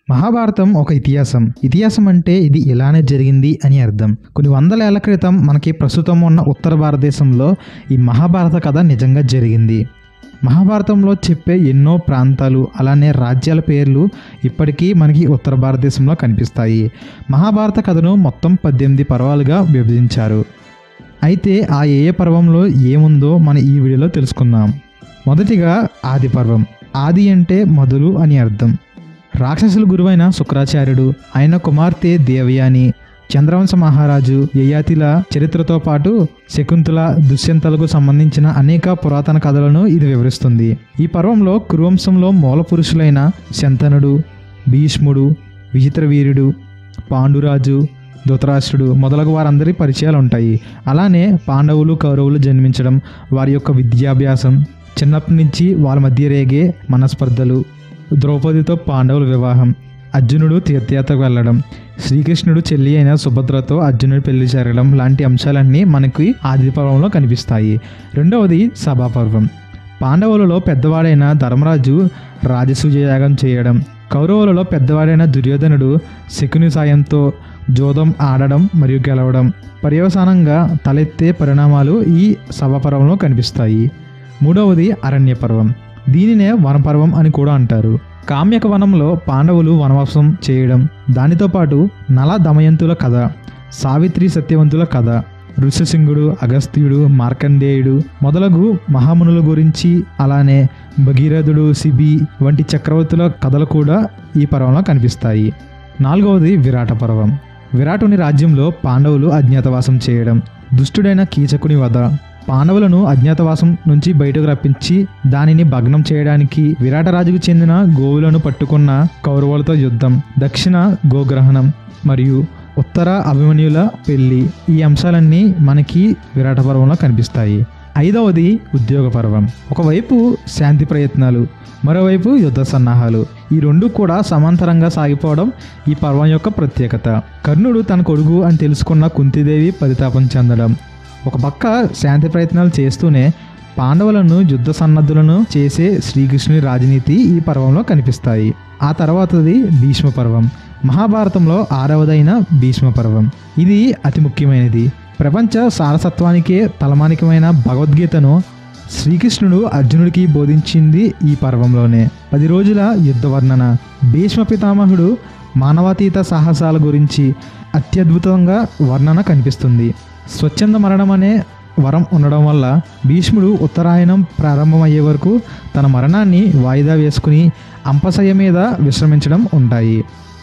మహాభారతం ఒక ఇతిహాసం అంటే ఇది ఇలానే జరిగింది అని అర్థం. కొన్ని వందల ఏళ్ల క్రితం మనకి ప్రస్తుతం ఉన్న ఉత్తర భారతదేశంలో ఈ మహాభారత కథ నిజంగా జరిగింది. మహాభారతంలో చెప్పే ఎన్నో ప్రాంతాలు అలానే రాజ్యాల పేర్లు ఇప్పటికీ మనకి ఉత్తర భారతదేశంలో కనిపిస్తాయి. మహాభారత కథను మొత్తం 18 పర్వాలుగా విభజించారు. అయితే ఆ ఏ పర్వంలో ఏముందో మన ఈ వీడియోలో తెలుసుకుందాం. మొదటిగా ఆది పర్వం. ఆది అంటే మొదలు అని అర్థం. రాక్షసుల గురువైన శుక్రాచార్యుడు, ఆయన కుమార్తె దేవయాని, చంద్రవంశ మహారాజు యయాతిల చరిత్రతో పాటు శకుంతల, దుష్యంతలకు సంబంధించిన అనేక పురాతన కథలను ఇది వివరిస్తుంది. ఈ పర్వంలో కురువంశంలో మూల పురుషులైన శంతనుడు, భీష్ముడు, విచిత్రవీర్యుడు, పాండురాజు, ధృతరాష్ట్రుడు మొదలగు వారందరి పరిచయాలు ఉంటాయి. అలానే పాండవులు, కౌరవులు జన్మించడం, వారి యొక్క విద్యాభ్యాసం, చిన్నప్పటి నుంచి వాళ్ళ మధ్య రేగే మనస్పర్ధలు, ద్రౌపదితో పాండవుల వివాహం, అర్జునుడు తీర్థయాత్రకు వెళ్ళడం, శ్రీకృష్ణుడు చెల్లి అయిన సుభద్రతో అర్జునుడు పెళ్లి జరగడం లాంటి అంశాలన్నీ మనకి ఆది పర్వంలో కనిపిస్తాయి. రెండవది సభాపర్వం. పాండవులలో పెద్దవాడైన ధర్మరాజు రాజసూయ యాగం చేయడం, కౌరవులలో పెద్దవాడైన దుర్యోధనుడు శకుని సాయంతో జోదం ఆడడం మరియు గెలవడం, పర్యవసానంగా తలెత్తే పరిణామాలు ఈ సభాపర్వంలో కనిపిస్తాయి. మూడవది అరణ్య పర్వం. దీనినే వనపర్వం అని కూడా అంటారు. కామ్యక వనంలో పాండవులు వనవాసం చేయడం, దానితో పాటు నల దమయంతుల కథ, సావిత్రి సత్యవంతుల కథ, ఋషిశృంగుడు, అగస్త్యుడు, మార్కండేయుడు మొదలగు మహామునుల గురించి, అలానే భగీరథుడు, శిబి వంటి చక్రవర్తుల కథలు కూడా ఈ పర్వంలో కనిపిస్తాయి. నాలుగవది విరాట పర్వం. విరాటుని రాజ్యంలో పాండవులు అజ్ఞాతవాసం చేయడం, దుష్టుడైన కీచకుని వధ, పాండవులను అజ్ఞాతవాసం నుంచి బయటకు రప్పించి దానిని భగ్నం చేయడానికి విరాటరాజుకు చెందిన గోవులను పట్టుకున్న కౌరవులతో యుద్ధం, దక్షిణ గోగ్రహణం మరియు ఉత్తర అభిమన్యుల పెళ్లి, ఈ అంశాలన్నీ మనకి విరాట పర్వంలో కనిపిస్తాయి. ఐదవది ఉద్యోగ పర్వం. ఒకవైపు శాంతి ప్రయత్నాలు, మరోవైపు యుద్ధ సన్నాహాలు, ఈ రెండు కూడా సమాంతరంగా సాగిపోవడం ఈ పర్వం యొక్క ప్రత్యేకత. కర్ణుడు తన కొడుకు అని తెలుసుకున్న కుంతిదేవి పరితాపం చెందడం, ఒక పక్క శాంతి ప్రయత్నాలు చేస్తూనే పాండవులను యుద్ధ సన్నద్ధులను చేసే శ్రీకృష్ణుని రాజనీతి ఈ పర్వంలో కనిపిస్తాయి. ఆ తర్వాతది భీష్మ పర్వం. మహాభారతంలో 6వదైన భీష్మ పర్వం. ఇది అతి ముఖ్యమైనది. ప్రపంచ సారసత్వానికే తలమానికమైన భగవద్గీతను శ్రీకృష్ణుడు అర్జునుడికి బోధించింది ఈ పర్వంలోనే. 10 రోజుల యుద్ధ వర్ణన. భీష్మ పితామహుడు మానవాతీత సాహసాల గురించి అత్యద్భుతంగా వర్ణన కనిపిస్తుంది. స్వచ్ఛంద మరణం అనే వరం ఉండడం వల్ల భీష్ముడు ఉత్తరాయణం ప్రారంభమయ్యే వరకు తన మరణాన్ని వాయిదా వేసుకుని అంపశయ్య మీద విశ్రమించడం ఉంటాయి.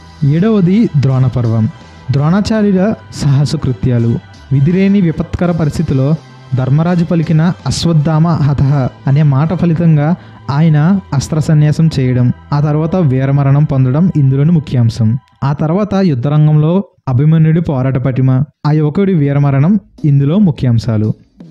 7వది ద్రోణ పర్వం. ద్రోణాచార్యుల సాహస కృత్యాలు. విధిలేని విపత్కర పరిస్థితిలో ధర్మరాజు పలికిన అశ్వత్థామ హతః అనే మాట ఫలితంగా ఆయన అస్త్ర సన్యాసం చేయడం, ఆ తర్వాత వీరమరణం పొందడం ఇందులోని ముఖ్యాంశం. ఆ తర్వాత యుద్ధరంగంలో అభిమన్యుడి పోరాట పటిమ, ఆ యువకుడి వీరమరణం ఇందులో ముఖ్యాంశాలు.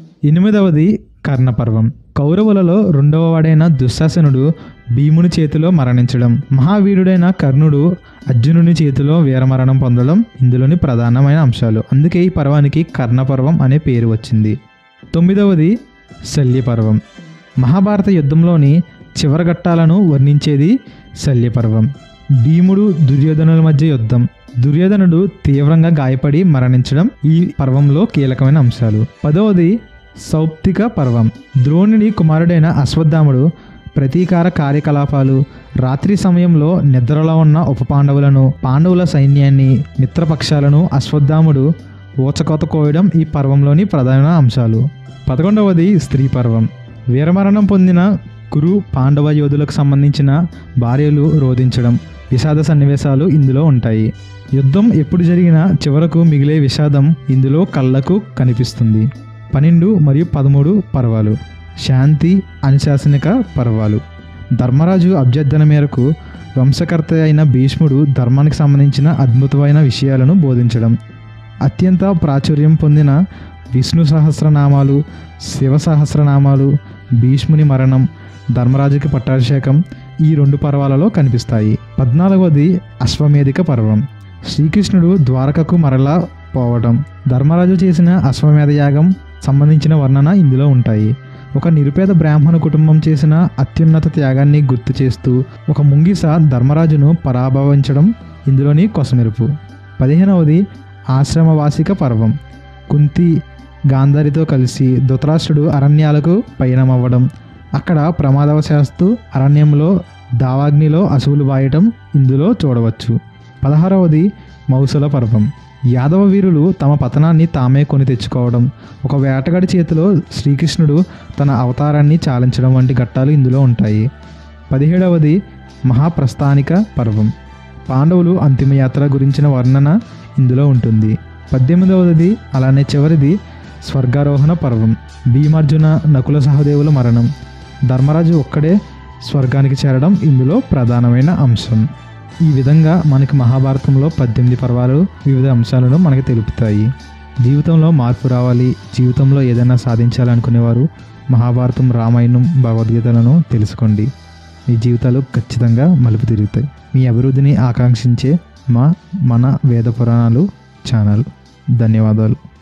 8వది కర్ణపర్వం. కౌరవులలో 2వ వాడైన దుశ్శాసనుడు భీముని చేతిలో మరణించడం, మహావీరుడైన కర్ణుడు అర్జునుని చేతిలో వీరమరణం పొందడం ఇందులోని ప్రధానమైన అంశాలు. అందుకే ఈ పర్వానికి కర్ణపర్వం అనే పేరు వచ్చింది. 9వది శల్యపర్వం. మహాభారత యుద్ధంలోని చివరి ఘట్టాలను వర్ణించేది శల్యపర్వం. భీముడు దుర్యోధనుల మధ్య యుద్ధం, దుర్యోధనుడు తీవ్రంగా గాయపడి మరణించడం ఈ పర్వంలో కీలకమైన అంశాలు. 10వది సౌప్తిక పర్వం. ద్రోణుని కుమారుడైన అశ్వత్థాముడు ప్రతీకార కార్యకలాపాలు, రాత్రి సమయంలో నిద్రలో ఉన్న ఉప పాండవులను, పాండవుల సైన్యాన్ని, మిత్రపక్షాలను అశ్వత్థాముడు ఊచకోత కోయడం ఈ పర్వంలోని ప్రధాన అంశాలు. 11వది స్త్రీ పర్వం. వీరమరణం పొందిన కురు పాండవ యోధులకు సంబంధించిన భార్యలు రోధించడం, విషాద సన్నివేశాలు ఇందులో ఉంటాయి. యుద్ధం ఎప్పుడు జరిగినా చివరకు మిగిలే విషాదం ఇందులో కళ్ళకు కనిపిస్తుంది. 12 మరియు 13 పర్వాలు శాంతి అనుశాసనిక పర్వాలు. ధర్మరాజు అభ్యర్థన మేరకు వంశకర్త అయిన భీష్ముడు ధర్మానికి సంబంధించిన అద్భుతమైన విషయాలను బోధించడం, అత్యంత ప్రాచుర్యం పొందిన విష్ణు సహస్రనామాలు, శివ సహస్రనామాలు, భీష్ముని మరణం, ధర్మరాజుకి పట్టాభిషేకం ఈ 2 పర్వాలలో కనిపిస్తాయి. 14వది అశ్వమేధిక పర్వం. శ్రీకృష్ణుడు ద్వారకకు మరలా పోవడం, ధర్మరాజు చేసిన అశ్వమేధ యాగం సంబంధించిన వర్ణన ఇందులో ఉంటాయి. ఒక నిరుపేద బ్రాహ్మణ కుటుంబం చేసిన అత్యున్నత త్యాగాన్ని గుర్తు చేస్తూ ఒక ముంగిస ధర్మరాజును పరాభవించడం ఇందులోని కొసమెరుపు. 15వది ఆశ్రమవాసిక పర్వం. కుంతి గాంధారితో కలిసి ధృతరాష్ట్రుడు అరణ్యాలకు పయనమవ్వడం, అక్కడ ప్రమాదవశాత్తు అరణ్యంలో దావాగ్నిలో అసువులు బాయటం ఇందులో చూడవచ్చు. 16వది మౌసల పర్వం. యాదవ వీరులు తమ పతనాన్ని తామే కొని తెచ్చుకోవడం, ఒక వేటగాడి చేతిలో శ్రీకృష్ణుడు తన అవతారాన్ని చాలించడం వంటి ఘట్టాలు ఇందులో ఉంటాయి. 17వది మహాప్రస్థానిక పర్వం. పాండవులు అంతిమయాత్ర గురించిన వర్ణన ఇందులో ఉంటుంది. 18వది అలానే చివరిది స్వర్గారోహణ పర్వం. భీమార్జున నకుల సహదేవుల మరణం, ధర్మరాజు ఒక్కడే స్వర్గానికి చేరడం ఇందులో ప్రధానమైన అంశం. ఈ విధంగా మనకి మహాభారతంలో 18 పర్వాలు వివిధ అంశాలను మనకి తెలుపుతాయి. జీవితంలో మార్పు రావాలి, జీవితంలో ఏదైనా సాధించాలనుకునేవారు మహాభారతం, రామాయణం, భగవద్గీతలను తెలుసుకోండి. మీ జీవితాలు ఖచ్చితంగా మలుపు తిరుగుతాయి. మీ అభివృద్ధిని ఆకాంక్షించే మన వేద పురాణాలు ఛానల్. ధన్యవాదాలు.